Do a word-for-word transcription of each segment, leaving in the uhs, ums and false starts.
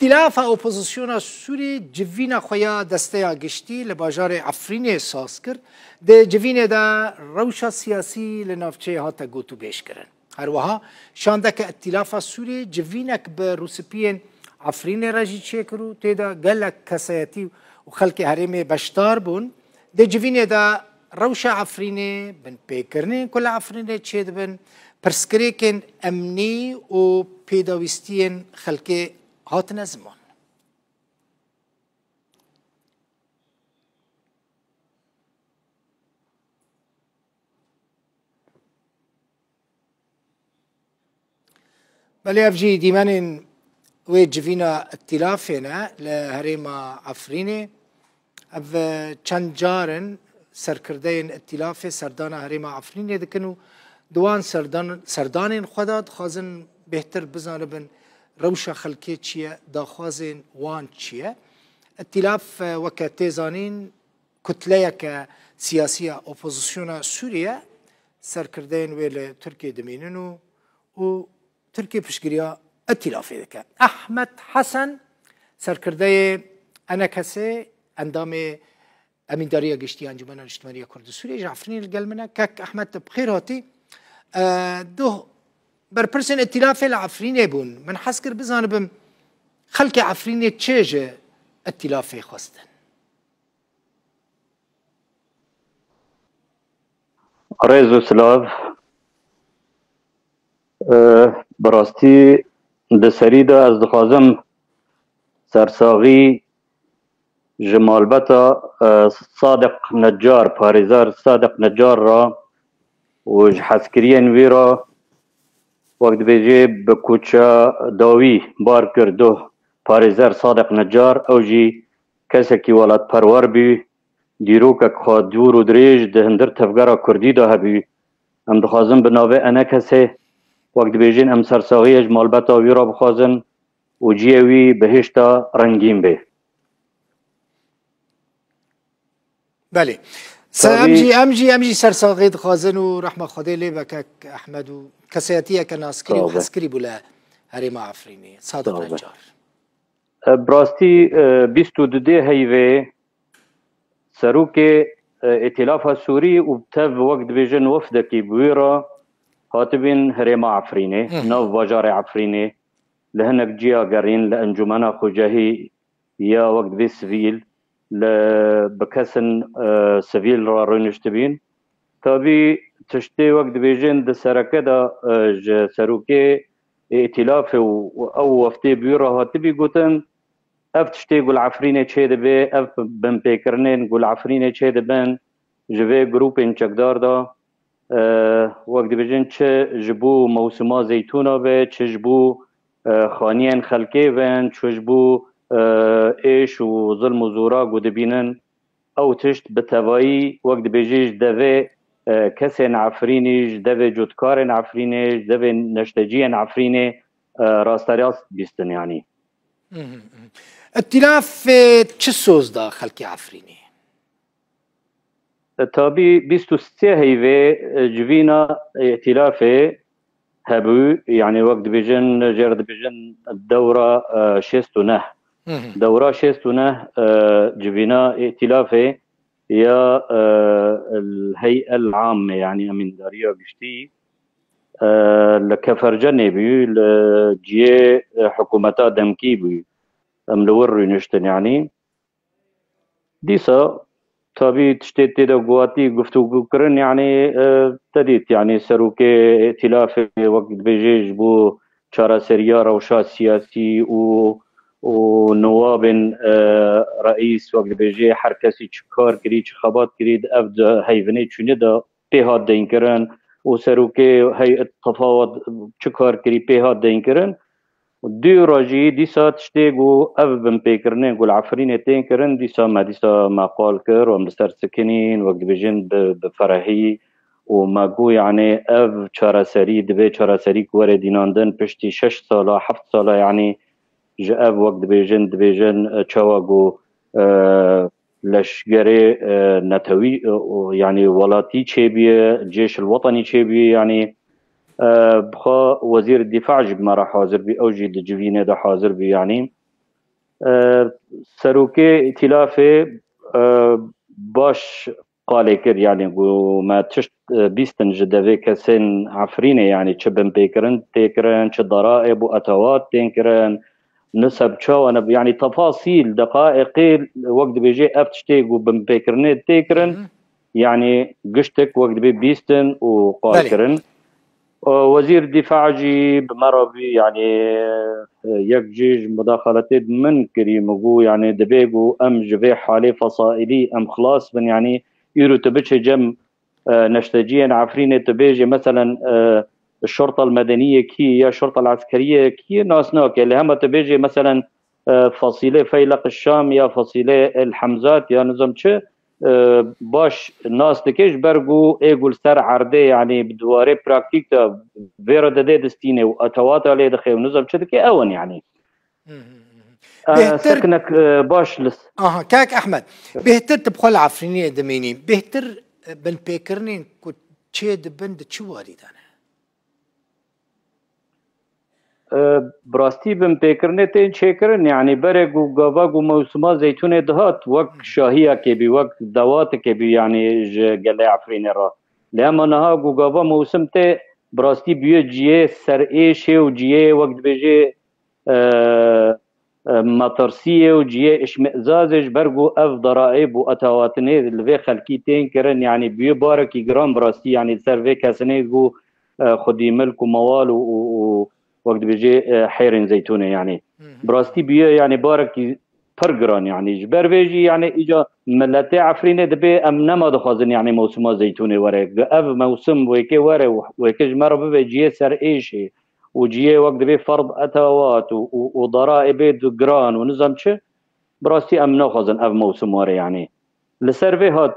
ائتلاف اپوزیسیون سوری جوینا خویا دسته گشتی لباجار عفرین ساز کرد ده جوین دا روشا سیاسی لنافچه هاتا گوتو بیش کرن هر وها شانده که ائتلاف سوری جوینک به روسپین عفرین راجی چه کرو تیدا گلک کسایتی و خلق حریم بشتار بون ده جوین دا روشا عفرین بن پیکرنه کل عفرین چه بن پرسکریکن امنی و پیداویستین خلق هاتنا زمان بله افجی دیمانین و جوینا ائتلافنا لهريما عفرینه اف چند جارن سرکردین ائتلاف سردان هريما عفرینه دکنو دوان سردان سردان خداد خازن بهتر بزنبن روشا خلقی چیه داخوازن وان چیه ائتلاف وکتیزانین کتله که سیاسی اپوزیسیون سوریه سرکردین ویل ترکیه دمیننو و ترکیه پشگریا ائتلافی دکه احمد حسن سرکرده انا کسی اندام امینداری گشتی انجمن اجتماعی کرد سوریه جعفرین القلمنه کک احمد بخیر هاتی دو برپرسن ائتلاف العفرینه بون من حس کرد بزنبم خلق عفرینه چه ائتلافی خواستن ريزو سلاف أه براستي دسريدا از دخوازم سرساغي جمال بتا أه صادق نجار باريزار صادق نجار را وج حسكريين ويرا وقت بيجي بكوتشا داوي بار كردو باريزار صادق نجار اوجي كسكي ولات پرور بي ديروكك خوا دور و دريج ده هندر تفگرا كردي ده هبي ام دخوازم بناوه انا كسي وقت بيجين ام سرساغي اجمال بتا ويرا بخوازن و جيوي بهشتا رنگين بي بله امجي امجي امجي سرساغي دخوازن و رحمة خدي لي بكك احمد و كسياتيه كناسكري و حسكري بولا هريما عفريني صادق نجار براستي بيستو ددي هيوي سروك ائتلاف السوري وبتف وقت بيجن وفدكي بويرا هاتبين هريما عفريني نوف باجار عفريني لهنك جيا قرين لانجمنا خجاهي يا وقت بي سفيل بكسن سفيل را رونشتبين تابي تشتي وقت بيجن د سركه دا سروكي ائتلاف او وفتي بيرا هاتبي قوتن اف تشتي قول عفرينه چه دبي اف بن بيكرنين قول عفرينه چه دبن جوي جروبين چقدار دا أه وقت بيجن چه جبو موسما زيتونا به چه جبو أه خانيان خلقي بن چه جبو أه ايش و ظلم و زورا قود بينن او تشت بتوائي وقت بيجيش دوي أه كسين عفرينيش دوي جودكارين عفرينيش دوي نشتجيين عفريني أه راسترياس بيستن يعني ائتلاف چه سوز دا خلقی عفرینی؟ تابي بيستو ستة هيفي جوينا ائتلاف هبو يعني وقت بيجن جرد بيجن الدورة شيستو نه دورة شيستو نه جوينا ائتلاف يا الهيئة العامة يعني من داريا بشتي لكفرجني بيو لجي حكومتا دمكي بيو املور نشتن يعني ديسا تابي تشتيت تيدا قواتي قفتو كرن يعني اه تديت يعني سروكي ائتلاف وقت بيجيج بو شارع سريا روشا سياسي و ونواب اه رئيس وقت بيجي حركسي چكار كري چخبات كري افد هيفني چوني دا بيهاد دين كرن و سروكي هيئة تفاوض چكار كري بيهاد دين كرن دو راجي ديسا تشتيقو اف بن بيكرنين قول عفرين تين كرن ديسا ما ديسا ما قال كر ومستر سكنين وقت بجن بفرحي وما قو يعني اف چارا سري دبي چارا سري كواري ديناندن پشتي شش سالا حفت سالا يعني جا اف وقت بجن دبيجن چاواقو اه لشگري اه نتوي اه يعني ولاتي چه بيه جيش الوطني چه بيه يعني بخا وزير الدفاع جب ما راح حاضر بي او جي دجفينه ده حاضر بي يعني سروكي ائتلافي باش قالي كر يعني وما تشت بيستن جدافي كسن عفريني يعني تشبن بيكرن تيكرن ضرائب واتوات تيكرن نسب شو انا يعني تفاصيل دقائق وقت بيجي افتشتيك وبن بيكرني تيكرن يعني قشتك وقت بي بيستن وقالكرن وزير الدفاع جي بمربي يعني يك جيج مداخلتي من كريم وقو يعني دبيقو ام جبي حالي فصائلي ام خلاص من يعني يرو تبتش جم نشتجيا عفرين تبيجي مثلا الشرطة المدنية كي يا الشرطة العسكرية كي ناس نوك اللي هم تبيجي مثلا فصيلة فيلق الشام يا فصيلة الحمزات يا نظام شو باش الناس تكيش برجو ايقول سر عرضي يعني بدواري براكتيك تا فيرا ددي دستيني واتوات عليه دخي ونظام شو تكي اون يعني آه سكنك آه باش لس اه كاك احمد بهتر تبخل عفريني دميني بهتر بن بيكرنين كنت تشيد بند شو والدانا براستي بن بيكرني تين شيكرن يعني برق وقاباق وموسما زيتوني دهات وك شاهية كبي وك دوات كبي يعني قلي عفريني را لما نها وقابا موسم تي براستي بيو جيه سر ايشي وجيه وقت بيجي آه مطرسية وجيه اشمئزازج برقو اف ضرائب واتواتني اللي خلقي تين كرن يعني بيو بارك يقرام براستي يعني سر في كاسني خدي ملك وموال و وقت بيجي حيرن زيتونه يعني براستي بيه يعني بارك فرقران يعني جبر بيجي يعني اجا ملتي عفرينه دبي ام نما دخازن يعني موسم زيتونه ورق اف موسم ويكي ورا ويكي جمر بيجي سر ايشي وجيه وقت بي فرض اتوات وضرائب دقران ونظام شي براستي ام ناخذن اف موسم ورا يعني لسر في هات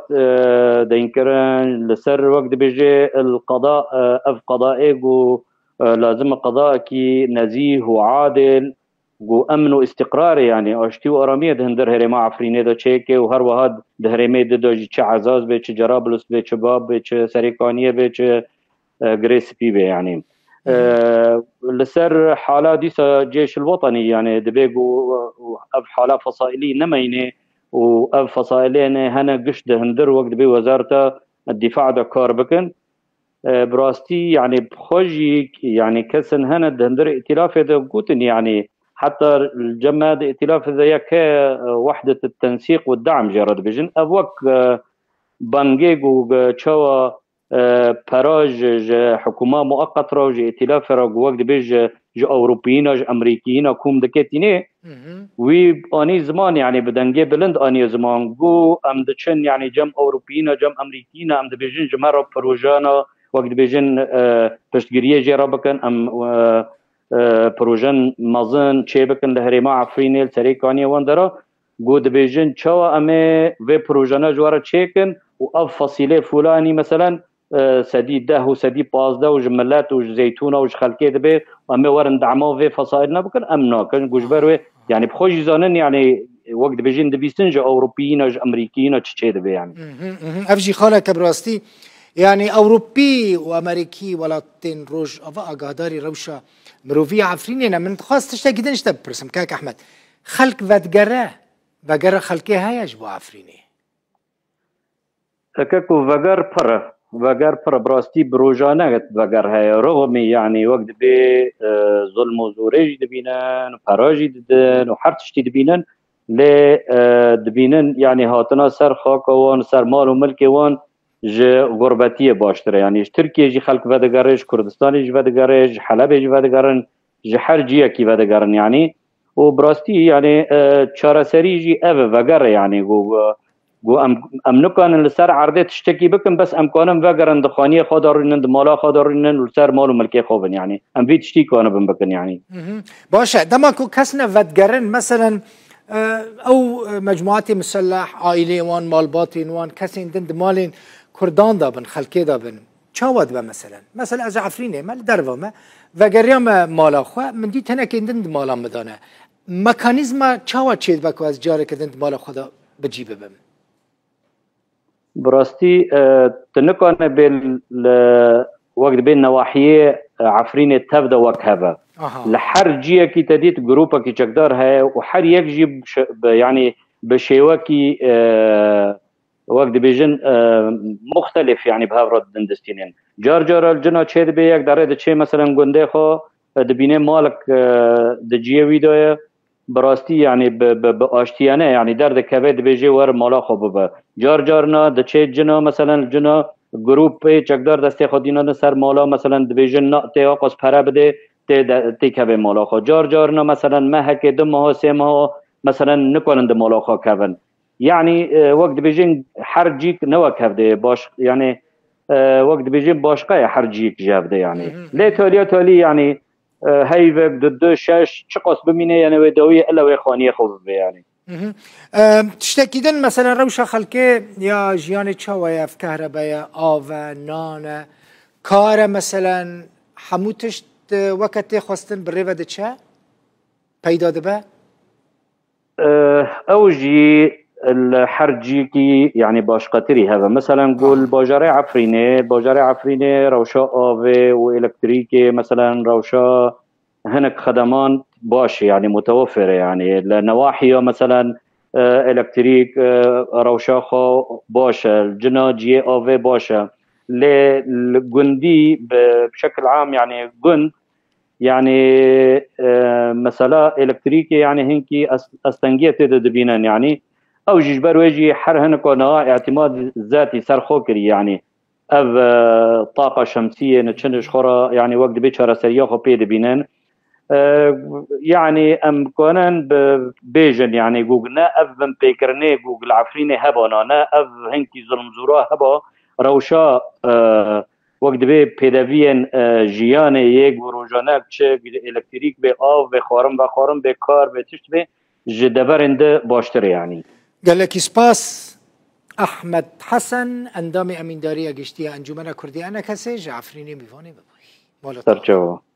دينكرن لسر وقت بيجي القضاء اف قضائي لازم قضاء كي نزيه وعادل وامن واستقرار يعني اشتي واراميه دهندر هرما عفرينه دا تشيكي وهر وهاد دهرمي دو جي عزاز بيتش جرابلس بيتش باب بيتش سريكانيه بيتش جريس بيبي يعني أه لسر حاله ديس الجيش الوطني يعني دبيقو اف حاله فصائلي نمينه واف فصائلين هنا قش دهندر وقت بي وزارته الدفاع دا كاربكن براستي يعني بخوجي يعني كسن هنا دندر ائتلاف هذا قوتن يعني حتى الجماد ائتلاف هذا يك وحدة التنسيق والدعم جرد بجن أبوك بانجيج وشوا براج حكومة مؤقت راج ائتلاف راج وقت بيج جو أوروبيين جو أمريكيين كوم دكتيني وي أني زمان يعني بدنجي بلند أني زمان جو أم دشن يعني جم أوروبيين جم أمريكيين أم دبيجن جمرة بروجانا وقت بيجن پشتگیری جرا بکن ام پروژن مازن چه بکن لهرما عفرینل سریکانی واندرا گود بيجن شوا امي في بروجانا جوارا تشيكن واف فصيله فلاني مثلا سدي ده وسدي باز ده وجملات وزيتونه وخلكي دبي امي ورن دعمو في فصائلنا بكن امنا كن جوجبر يعني بخوش زانن يعني وقت بيجن دبيستنج اوروبيين او امريكيين تشي دبي يعني افجي خالك براستي يعني اوروبي وامريكي ولاتين روج افا اقاداري روشا مروفية عفرينينا من خاص تشتا جدا نشتا برسم كاك احمد خلق فاتقراه فقر خلقي هاي اجبو عفريني كاكو فقر برا فقر برا براستي بروجانا فقر هاي رغمي يعني وقت بي ظلم وزوريج دبينان وبراجي ددن وحرتشتي دبينان لي دبينان يعني هاتنا سر خاكوان سر مال وملكي وان ج غربتيه باشتره يعني ترکیه جي خلق ودگرش كردستان جي ودگرش حلب جي ودگرن جي هر جيه كي ودگرن يعني وبراستي يعني چارسري جي اف وگر يعني گو گو ام امنكان لسر عرضه تشتكي بكم بس امكانم وگرن دخانيه خدارن مالا خدارن لسر مال وملكي خوبن يعني ام بي تشتي كانوا بمبكن يعني باشه دما كو كسنا ودگرن مثلا او مجموعات مسلح عائله وان مالباتين وان كسين دند مالين كردان دابن خلكي دابن چاود با مثلا مثلا از عفرینه مال دروا ما و گریام مالا خو من دي تنه کندند مالا مدانه مکانیزم چاود چید بکو از جاره کندند مالا خدا بجيبه بم براستي تنكون بال وقت بين نواحيه عفرين تبدا وكهبه لحر جيه كي تديت جروبا كي تقدر هاي وحر يجي يعني بشيوكي آه وقت بيجن آه مختلف يعني بهافرد دندستينين جار جار الجنا تشيد بيك داره تشي مثلا جندخو دبينه مالك آه دجيه ويدوه براستي يعني باشتيانه يعني درد كبد بيجي ور مالا خوب جار جارنا دچه جنا مثلا جنا گروپ چقدر دسته خودینا سر مالا مثلا دیویژن نا ته قص پره بده ته ته کبه مالا خو جار جارنا مثلا ما هک دو ماه سه ماه مثلا نکنند مالا خو کبن يعني وقت دیویژن حرجیک نو کبده باش يعني وقت دیویژن باشقه حرجیک جابده يعني لا تالي تالي يعني هاي ضد شاش شقص بمينه يعني ودويه الا ويخوانيه خوب يعني تشتكيدن مثلا روشة خلقه يا جياني تشاوية في كهرباء آوة نانة كارة مثلا حموتش وقت خواستن بالريفة دتشا پیدا دبا اوجي الحرجيكي يعني باشقتري هذا مثلا قول آه. باجاري عفرينه باجاري عفرينه روشا آوة والكتريكي مثلا روشا هناك خدمات باش يعني متوفرة يعني لنواحي مثلا الكتريك روشاخو باشا الجنا جي اوفي باشا للجندي بشكل عام يعني جند يعني مثلا الكتريكي يعني هنكي استنجيه تدبينن يعني او جيجبر ويجي حر هنكو نوع اعتماد ذاتي سر خوكري يعني اف طاقه شمسيه نتشنج خورا يعني وقت بيتشارة سرياخو بيد بينن يعني ام كونن بيجن يعني جوجنا اف بن بيكرني جوجل عفريني هبانا نا اف هنكي ظلم زورا هبا روشا أه وقت بي بيدافين أه جياني يك وروجانك تشي الكتريك بي آف بي خارم بي خارم بي كار بي تشت بي جدبرند باشتر يعني قال لك سباس احمد حسن اندامي امين داري اجشتيا انجمن كردي انا كسي عفريني ميفاني بباي مالا